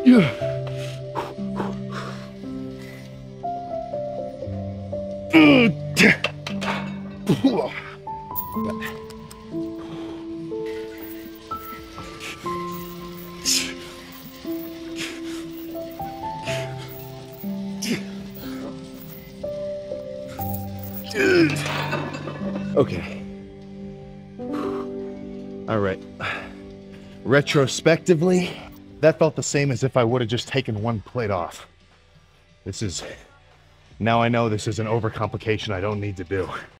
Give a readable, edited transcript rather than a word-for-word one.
Okay. All right. Retrospectively, that felt the same as if I would have just taken one plate off. Now I know this is an overcomplication I don't need to do.